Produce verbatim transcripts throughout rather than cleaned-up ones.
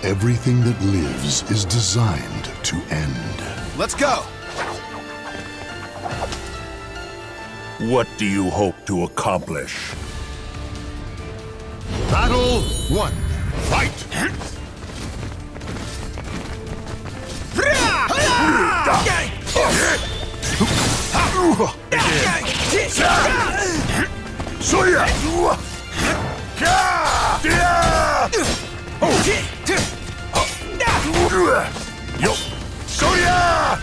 Everything that lives is designed to end. Let's go! What do you hope to accomplish? Battle one. Fight! Soya! Yo! Soya!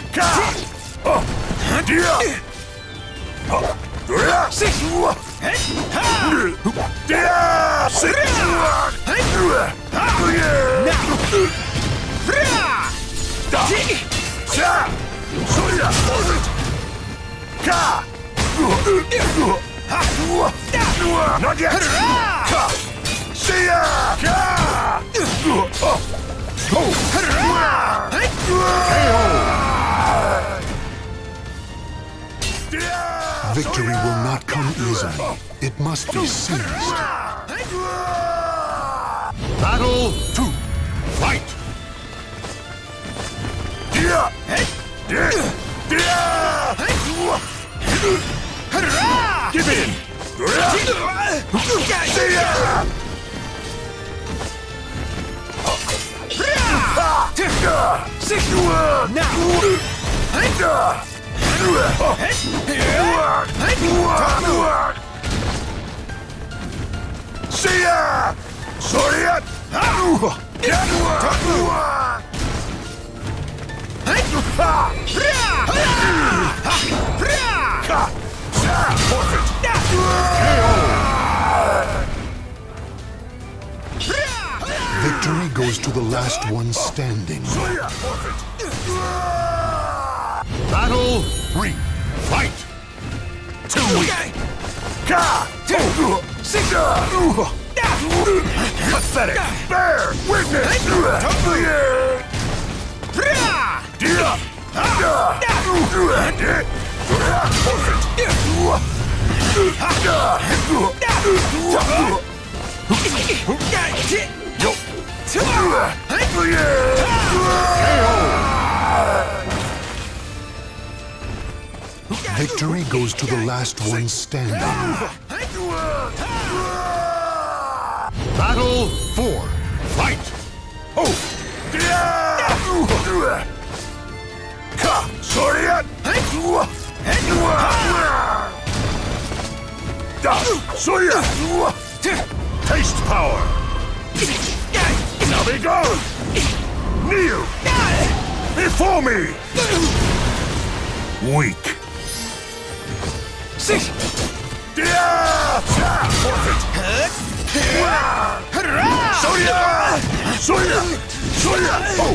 Not yet! See ya! Victory will not come easily. It must be seized. Battle two. Fight! Give in! See ya! See ya! Soya! Victory goes to the last one standing. Battle three. Fight! Too weak! Pathetic! Bear witness! Victory goes to the last one standing. Battle four. Fight! Oh! Soya! Soya! Taste power! Now be gone! Kneel! Before me! Weak! Six! Soya! Soya! Soya! Oh!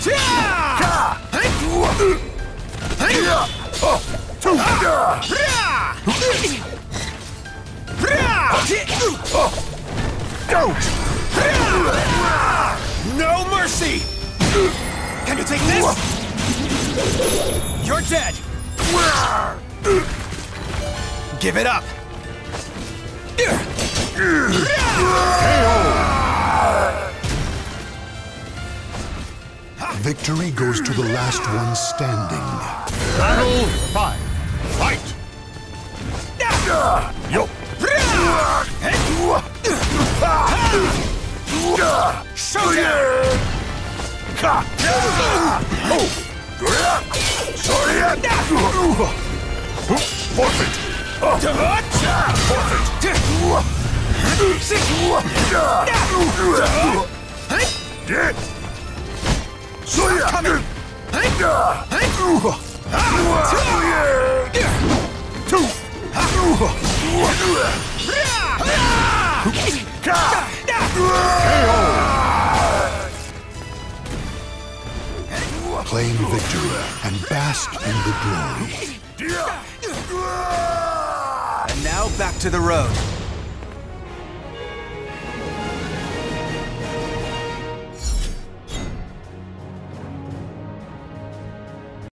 Don't! No mercy! Can you take this? You're dead! Give it up! Victory goes to the last one standing. Battle five. Fight! Yo! Show them! Oh! Sorry! Forfeit! Forfeit! Get! Soya! Coming! Two! Claim victory and bask in the glory. And now back to the road.